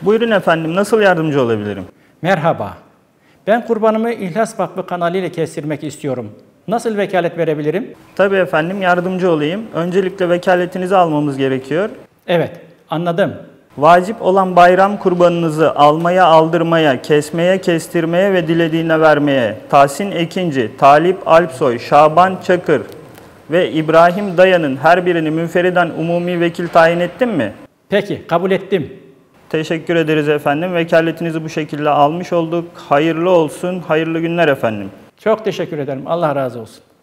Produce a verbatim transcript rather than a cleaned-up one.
Buyurun efendim, nasıl yardımcı olabilirim? Merhaba. Ben kurbanımı İhlas Vakfı kanalıyla kestirmek istiyorum. Nasıl vekalet verebilirim? Tabii efendim, yardımcı olayım. Öncelikle vekaletinizi almamız gerekiyor. Evet, anladım. Vacip olan bayram kurbanınızı almaya, aldırmaya, kesmeye, kestirmeye ve dilediğine vermeye Tahsin Ekinci, Talip Alpsoy, Şaban Çakır ve İbrahim Dayan'ın her birini münferiden umumi vekil tayin ettin mi? Peki, kabul ettim. Teşekkür ederiz efendim. Vekaletinizi bu şekilde almış olduk. Hayırlı olsun, hayırlı günler efendim. Çok teşekkür ederim. Allah razı olsun.